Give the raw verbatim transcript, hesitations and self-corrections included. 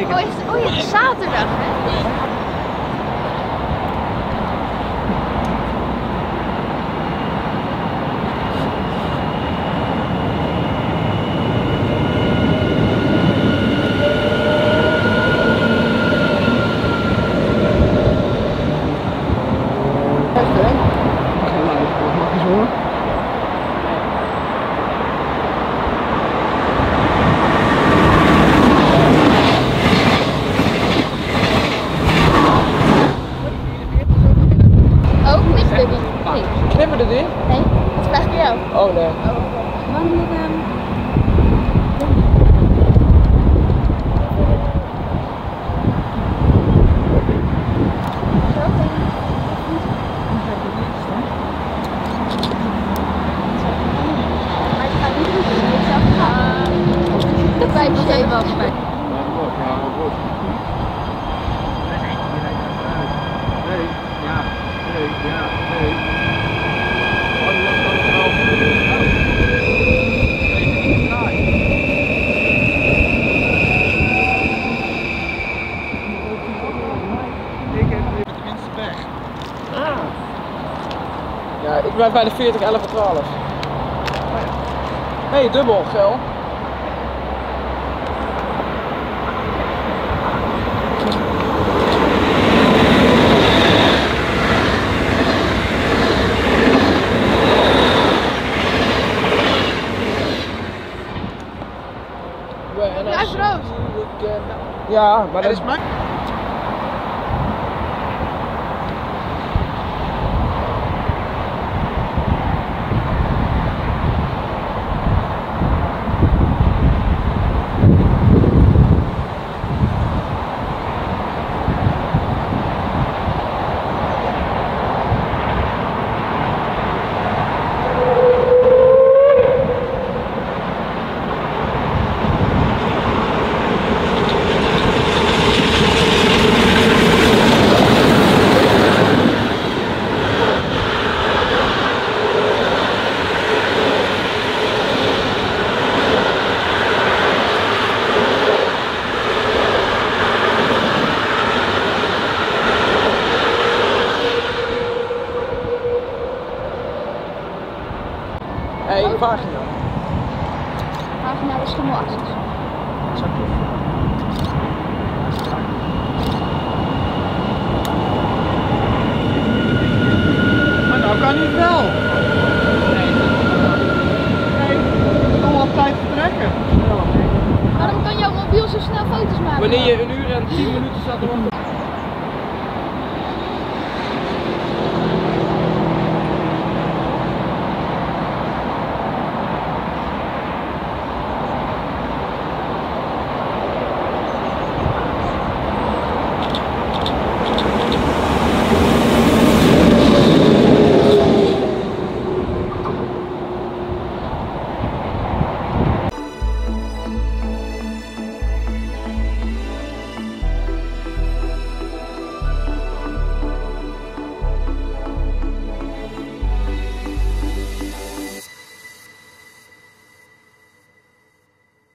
Oh, is het, oh ja, het is zaterdag, hè? Knipperde die? Nee, dat vraag ik voor jou. Oh nee. Oh, wandelen. Maar ik ga niet doen, ik moet zelf gaan. Dat bij je zeven wel bij. Nee, ja, nee, ja, nee. Ik heb de minste weg. Ah. Ja, ik blijf bij de veertig, elf en twaalf. Hé, hey, dubbel, gel. Blijf rood. Ja, maar dat is mijn... Hé, hey, vagina. Vagina is schimmelachtig. Maar nou kan hij wel. Nee, ik kom al tijd vertrekken. Waarom kan jouw mobiel zo snel foto's maken? Wanneer je een uur en tien minuten staat erop.